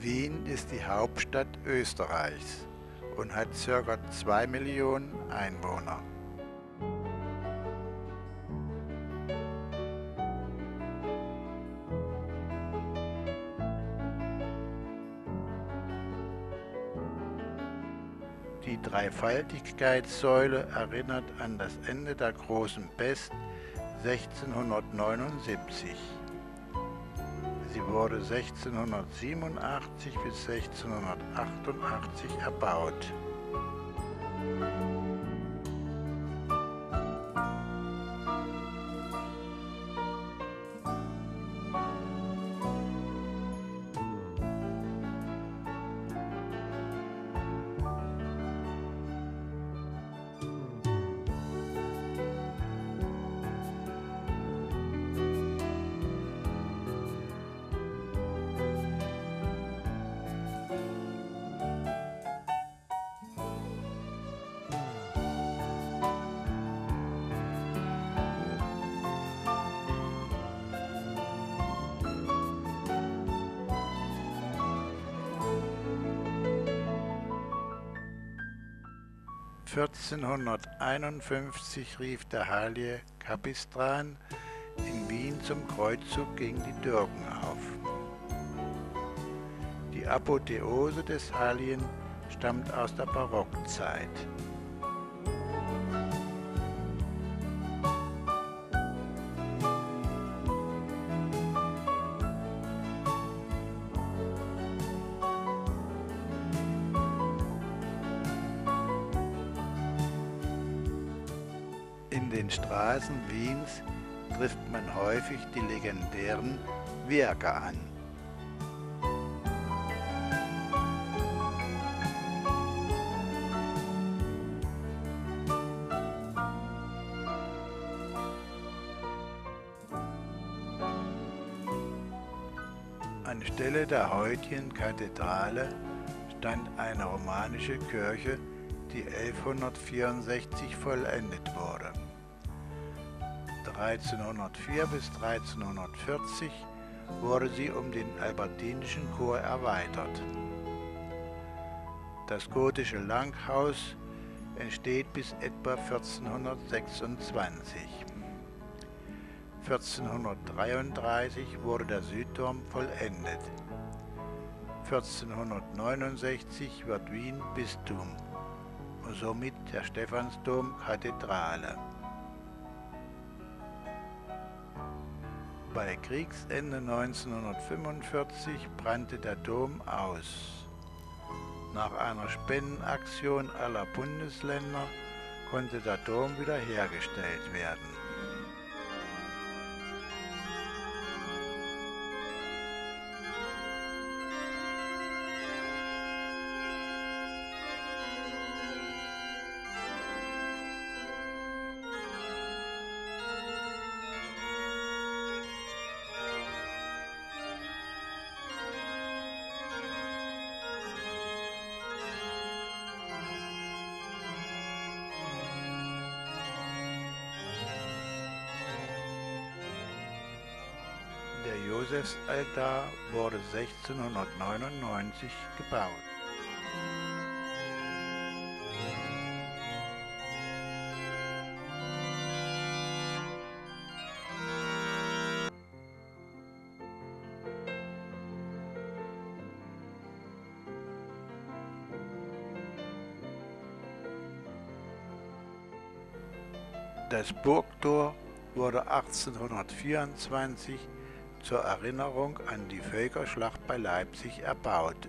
Wien ist die Hauptstadt Österreichs und hat ca. 2 Millionen Einwohner. Die Dreifaltigkeitssäule erinnert an das Ende der Großen Pest 1679. Sie wurde 1687 bis 1688 erbaut. (1451) rief der heilige Capistran in Wien zum Kreuzzug gegen die Türken auf. Die Apotheose des Heiligen stammt aus der Barockzeit. In den Straßen Wiens trifft man häufig die legendären Werke an. Anstelle der heutigen Kathedrale stand eine romanische Kirche, die 1164 vollendet wurde. 1304 bis 1340 wurde sie um den albertinischen Chor erweitert. Das gotische Langhaus entsteht bis etwa 1426. 1433 wurde der Südturm vollendet. 1469 wird Wien Bistum und somit der Stephansdom Kathedrale. Bei Kriegsende 1945 brannte der Dom aus. Nach einer Spendenaktion aller Bundesländer konnte der Dom wiederhergestellt werden. Der Josefsaltar wurde 1699 gebaut. Das Burgtor wurde 1824 zur Erinnerung an die Völkerschlacht bei Leipzig erbaut.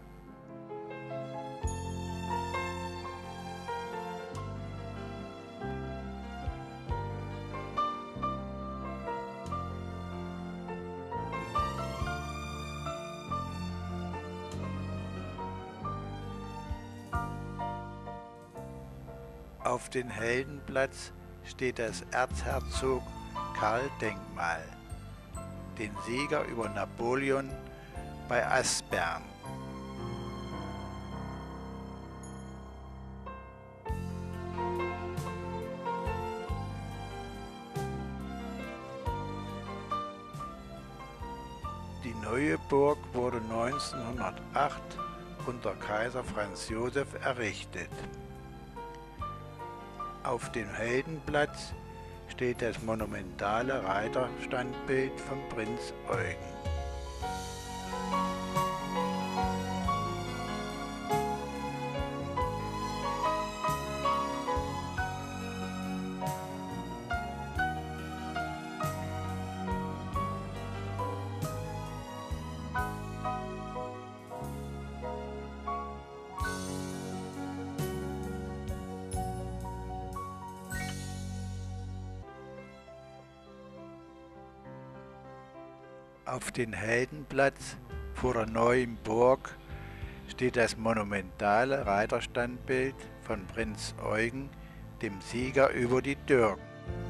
Auf dem Heldenplatz steht das Erzherzog Karl-Denkmal, den Sieger über Napoleon bei Aspern. Die neue Burg wurde 1908 unter Kaiser Franz Joseph errichtet. Auf dem Heldenplatz steht das monumentale Reiterstandbild von Prinz Eugen. Auf dem Heldenplatz vor der neuen Burg steht das monumentale Reiterstandbild von Prinz Eugen, dem Sieger über die Türken.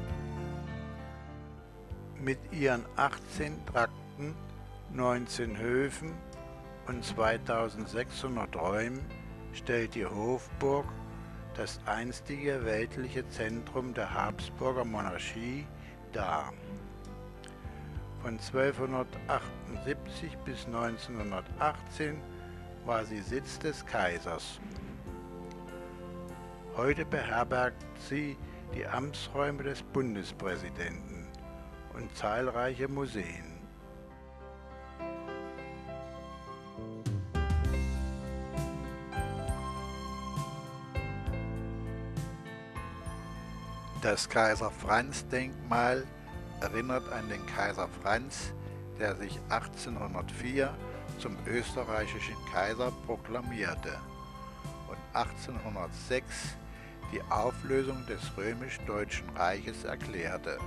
Mit ihren 18 Trakten, 19 Höfen und 2600 Räumen stellt die Hofburg das einstige weltliche Zentrum der Habsburger Monarchie dar. Von 1278 bis 1918 war sie Sitz des Kaisers. Heute beherbergt sie die Amtsräume des Bundespräsidenten und zahlreiche Museen. Das Kaiser-Franz-Denkmal erinnert an den Kaiser Franz, der sich 1804 zum österreichischen Kaiser proklamierte und 1806 die Auflösung des römisch-deutschen Reiches erklärte.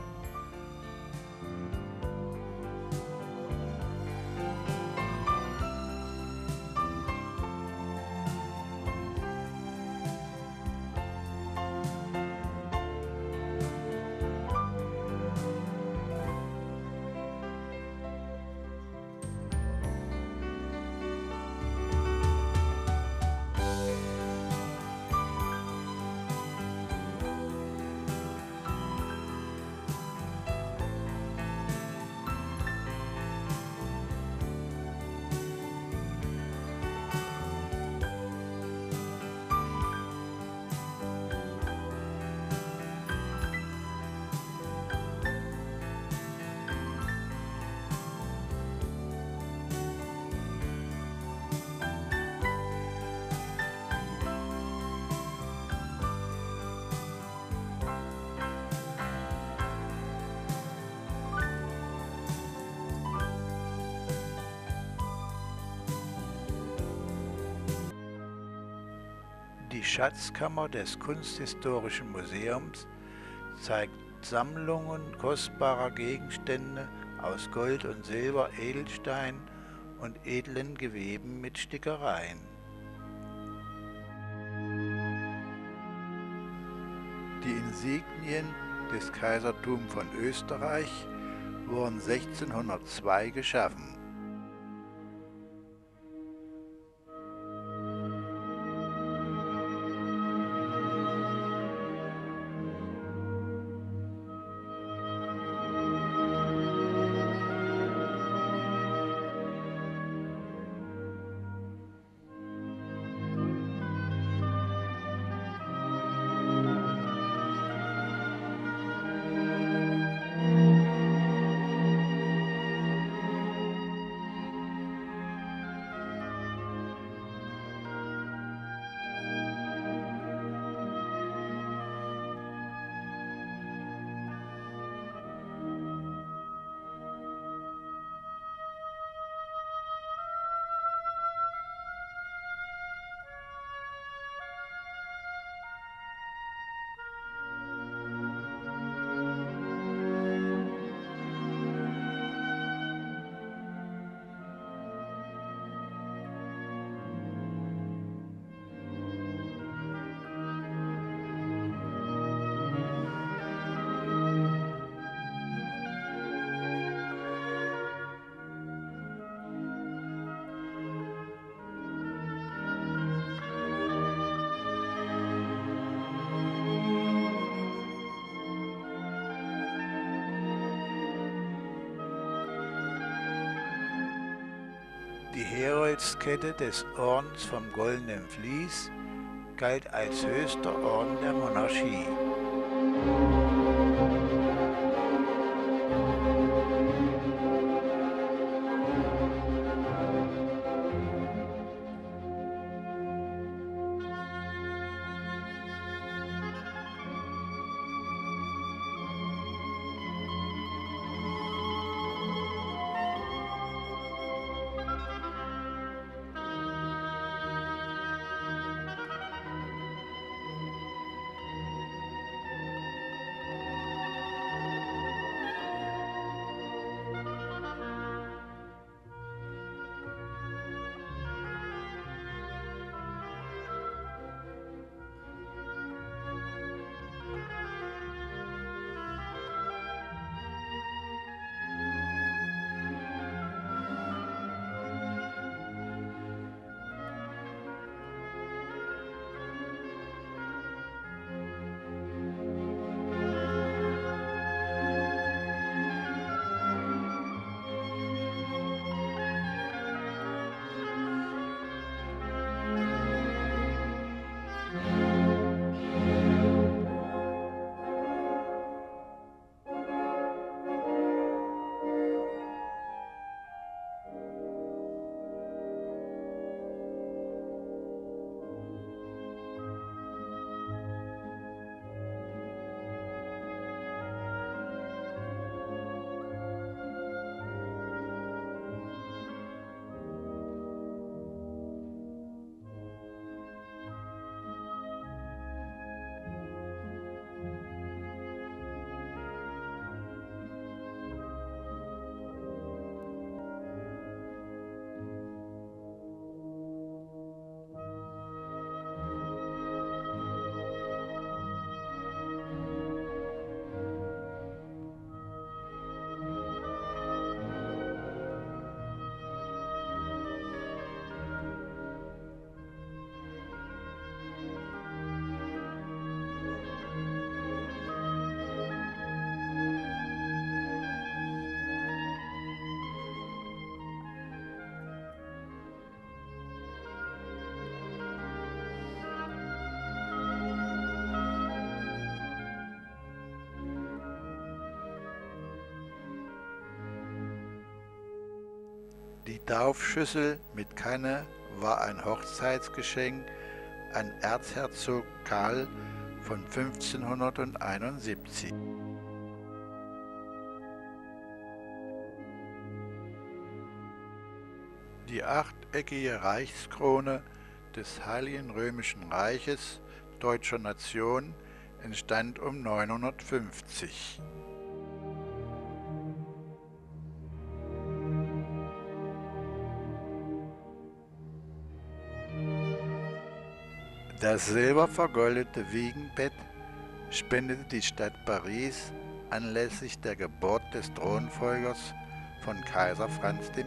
Die Schatzkammer des Kunsthistorischen Museums zeigt Sammlungen kostbarer Gegenstände aus Gold und Silber, Edelstein und edlen Geweben mit Stickereien. Die Insignien des Kaisertums von Österreich wurden 1602 geschaffen. Die Heroldskette des Ordens vom Goldenen Vlies galt als höchster Orden der Monarchie. Die Taufschüssel mit Kanne war ein Hochzeitsgeschenk an Erzherzog Karl von 1571. Die achteckige Reichskrone des Heiligen Römischen Reiches Deutscher Nation entstand um 950. Das silbervergoldete Wiegenbett spendete die Stadt Paris anlässlich der Geburt des Thronfolgers von Kaiser Franz I.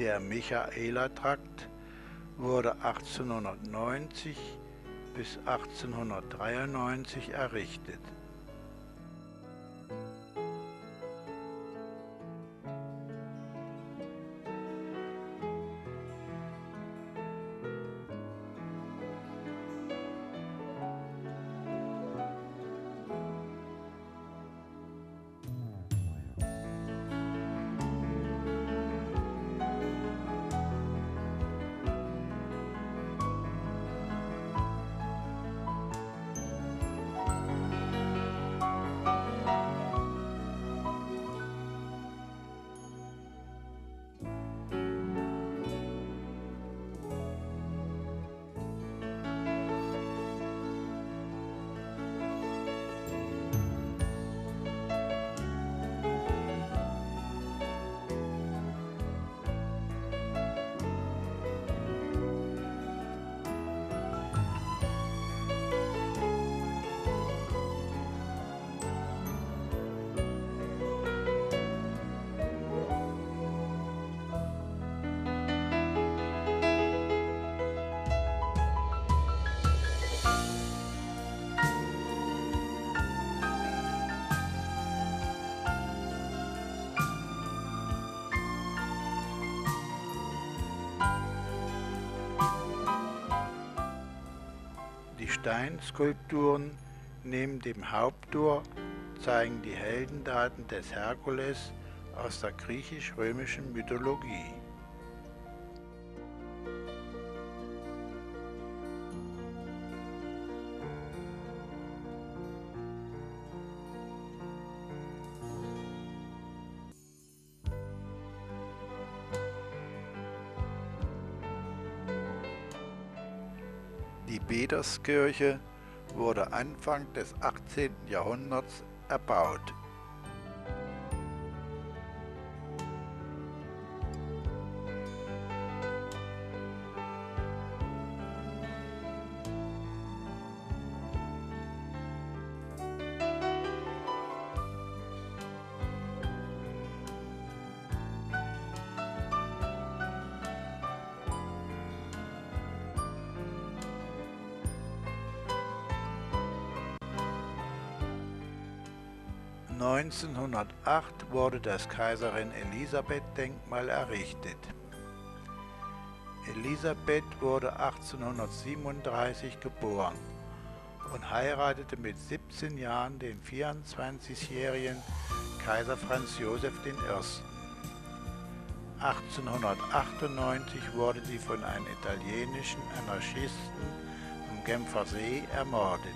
Der Michaelertrakt wurde 1890 bis 1893 errichtet. Die Steinskulpturen neben dem Haupttor zeigen die Heldentaten des Herkules aus der griechisch-römischen Mythologie. Die Peterskirche wurde Anfang des 18. Jahrhunderts erbaut. (1908) wurde das Kaiserin-Elisabeth-Denkmal errichtet. Elisabeth wurde 1837 geboren und heiratete mit 17 Jahren den 24-jährigen Kaiser Franz Joseph I. 1898 wurde sie von einem italienischen Anarchisten am Genfer See ermordet.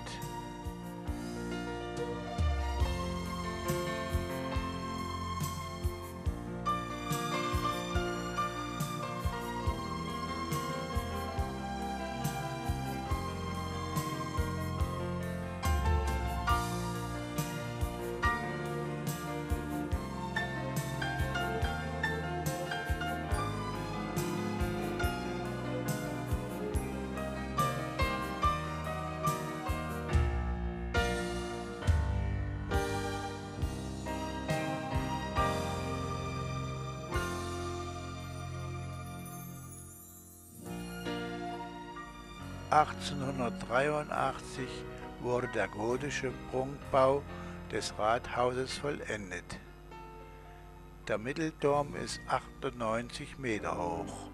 1883 wurde der gotische Prunkbau des Rathauses vollendet. Der Mittelturm ist 98 Meter hoch.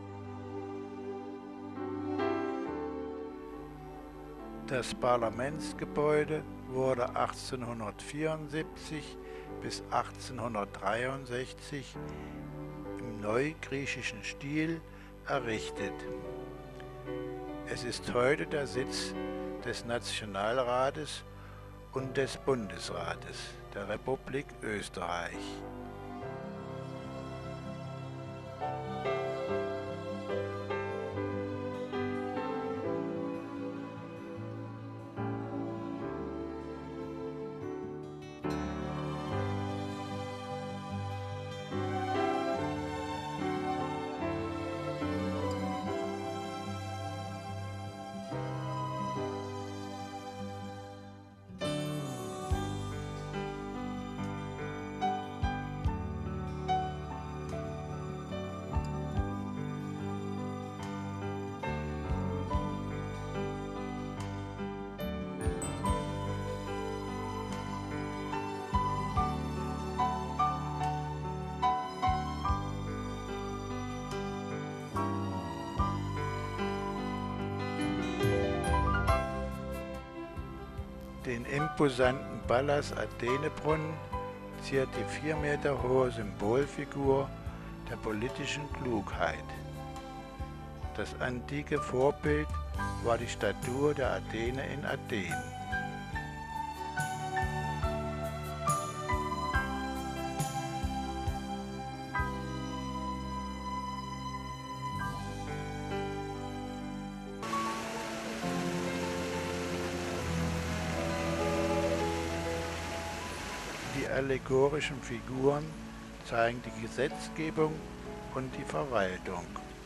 Das Parlamentsgebäude wurde 1874 bis 1863 im neugriechischen Stil errichtet. Es ist heute der Sitz des Nationalrates und des Bundesrates der Republik Österreich. Den imposanten Pallas Athenebrunnen ziert die 4 Meter hohe Symbolfigur der politischen Klugheit. Das antike Vorbild war die Statue der Athene in Athen. Die allegorischen Figuren zeigen die Gesetzgebung und die Verwaltung.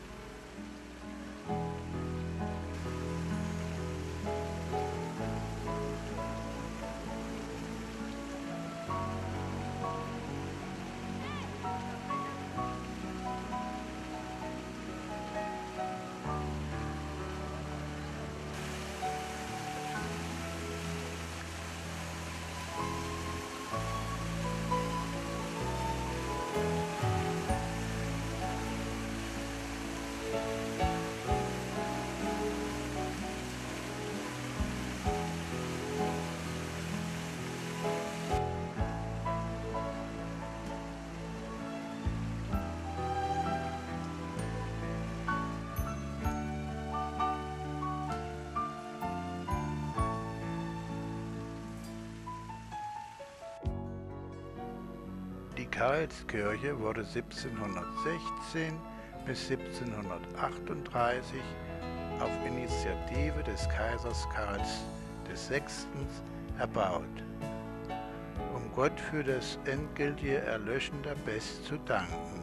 Die Karlskirche wurde 1716 bis 1738 auf Initiative des Kaisers Karls VI. Erbaut, um Gott für das endgültige Erlöschen der Pest zu danken.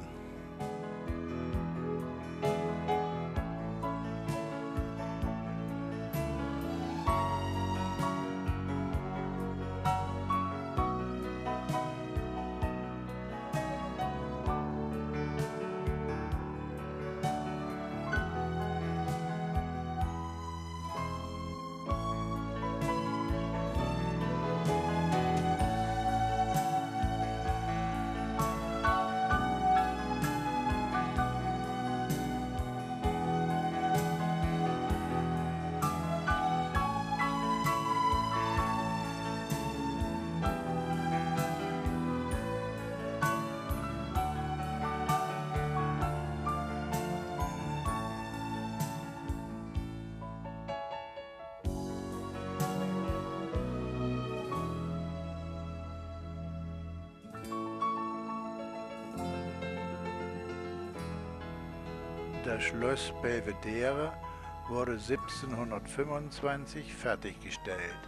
Das Schloss Belvedere wurde 1725 fertiggestellt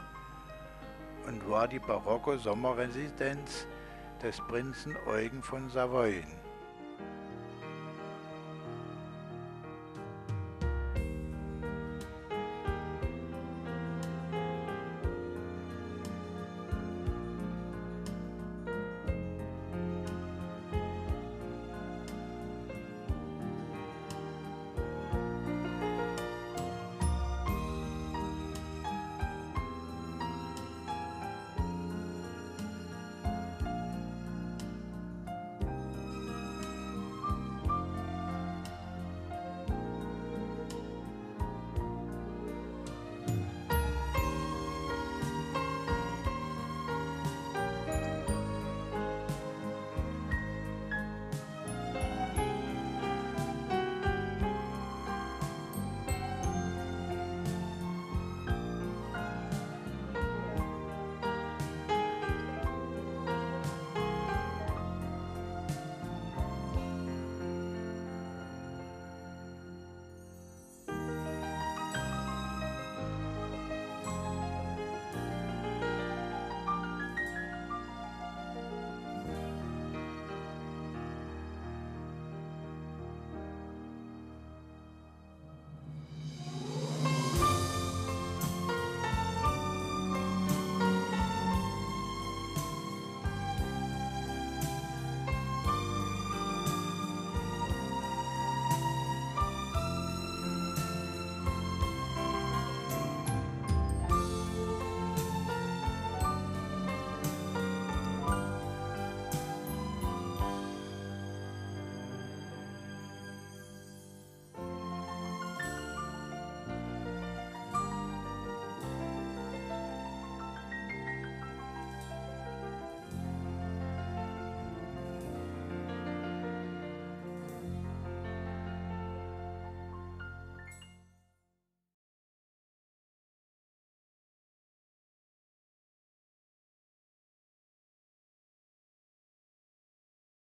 und war die barocke Sommerresidenz des Prinzen Eugen von Savoyen.